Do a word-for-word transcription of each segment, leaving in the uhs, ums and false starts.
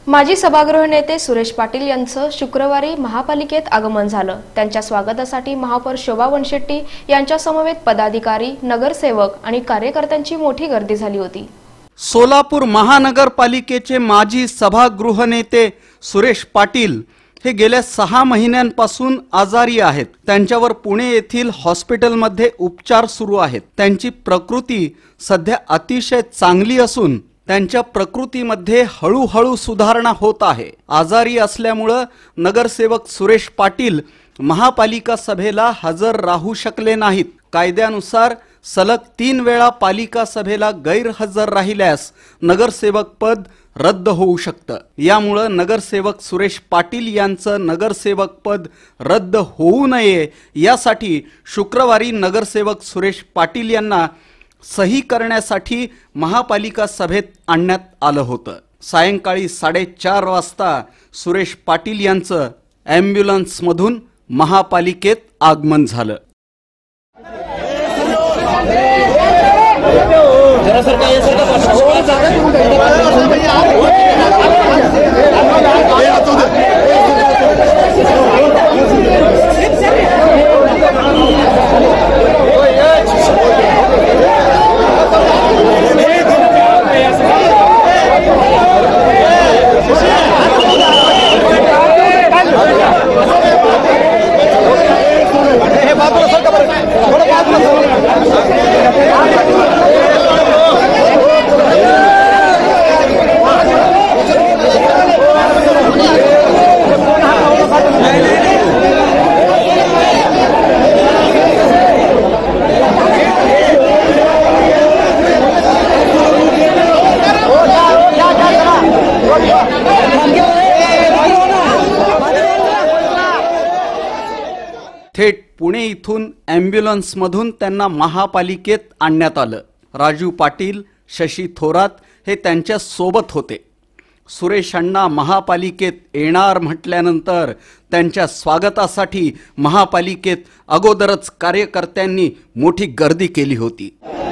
माजी सभागृह नेते सुरेश पाटील यांचं शुक्रवारी महापालिकेत आगमन झालं। त्यांच्या स्वागतासाठी महापौर शोभा बनशेट्टी यांच्या समवेत पदाधिकारी, नगरसेवक आणि कार्यकर्त्यांची मोठी गर्दी झाली होती। सोलापूर महानगरपालिकेचे माजी सभागृह नेते सुरेश पाटील हे गेल्या सहा महिन्यांपासून आजारी आहेत। त्यांच्यावर पुणे येथील हॉस्पिटलमध्ये उपचार सुरू आहेत। त्यांची प्रकृती सध्या अतिशय चांगली असून त्यांच्या प्रकृतीमध्ये हळूहळू सुधारणा होत आहे। आजारी असल्यामुळे नगरसेवक सुरेश पाटील महापालिका सभेला हजर राहू शकले नाहीत। कायद्यानुसार सलग तीन वेळा पालिका सभेला गैरहजर राहिल्यास नगरसेवक पद रद्द होऊ शकतं। यामुळे नगरसेवक सुरेश पाटील यांचं नगरसेवक पद रद्द होऊ नये यासाठी शुक्रवारी नगरसेवक सुरेश पाटील यांना सही करण्यासाठी महापालिका सभेत आणण्यात आलं होतं। सायंकाळी साडेचार वाजता सुरेश पाटील यांचं ॲम्ब्युलन्स मधून महापालिकेत आगमन झालं। थेट पुणे इथून ॲम्ब्युलन्स मधून त्यांना महापालिकेत आणण्यात आलं। राजू पाटील, शशी थोरात हे त्यांच्या सोबत होते। सुरेश अण्णा महापालिकेत येणार म्हटल्यानंतर त्यांच्या स्वागतासाठी महापालिकेत अगोदरच कार्यकर्त्यांनी मोठी गर्दी केली होती।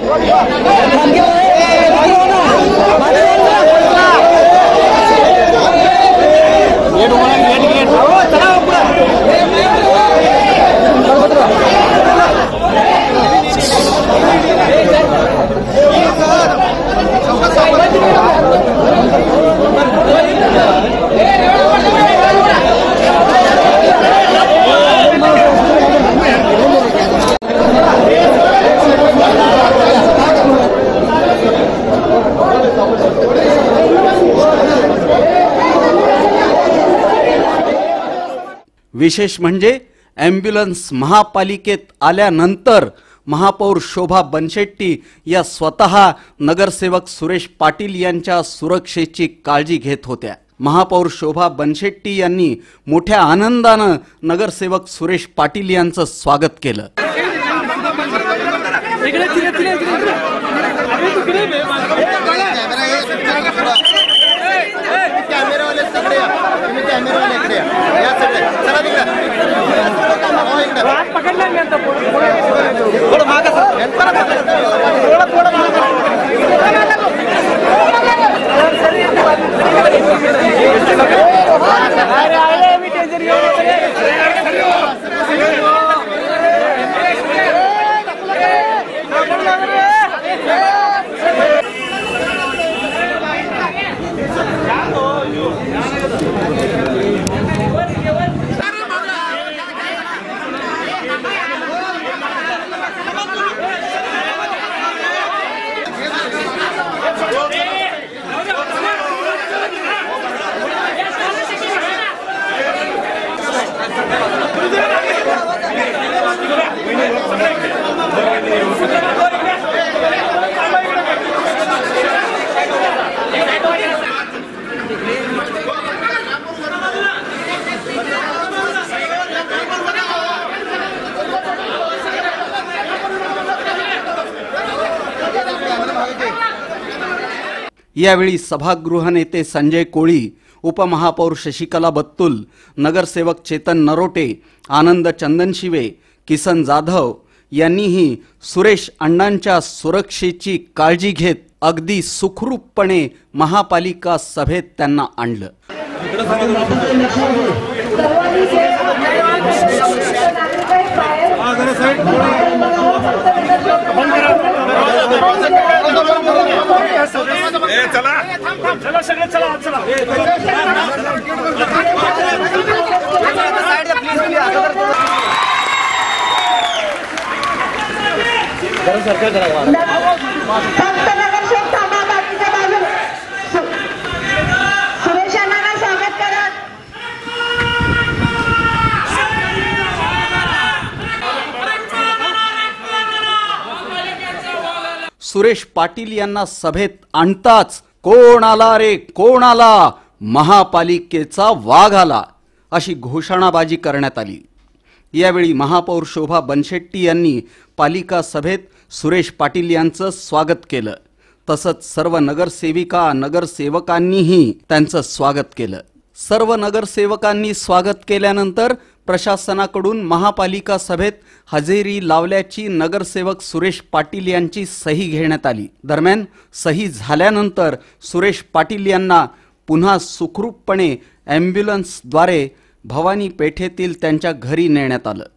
विशेष म्हणजे ॲम्ब्युलन्स महापालिकेत आल्यानंतर महापौर शोभा बनशेट्टी या स्वतः नगरसेवक सुरेश पाटील यांच्या सुरक्षेची काळजी घेत होत्या। महापौर शोभा बनशेट्टी यांनी मोठ्या आनंदाने नगरसेवक सुरेश पाटील यांचं स्वागत केलं। यावेळी सभागृह नेते संजय कोळी, उपमहापौर शशिकला बत्तुल, नगरसेवक चेतन नरोटे, आनंद चंदनशिवे, किसन जाधव यांनीही सुरेश अण्णांच्या सुरक्षेची काळजी घेत अगदी सुखरूपपणे महापालिका सभेत त्यांना आणलं. फक्त नगरसेवक थांबा, बाकीच्या बाजूला सुरेश यांना स्वागत करा. सुरेश पाटील यांना सभेत आणताच कोण आला रे कोण आला, महापालिकेचा वाघ आला अशी घोषणाबाजी करण्यात आली. यावेळी महापौर शोभा बनशेट्टी यांनी पालिका सभेत सुरेश पाटील यांचं स्वागत केलं. तसंच सर्व नगरसेविका नगरसेवकांनीही त्यांचं स्वागत केलं. सर्व नगरसेवकांनी स्वागत केल्यानंतर प्रशासनाकडून महापालिका सभेत हजेरी लावल्याची नगरसेवक सुरेश पाटील यांची सही घेण्यात आली. दरम्यान सही झाल्यानंतर सुरेश पाटील यांना पुन्हा सुखरूपपणे ॲम्ब्युलन्सद्वारे भवानी पेठेतील त्यांच्या घरी नेण्यात आलं.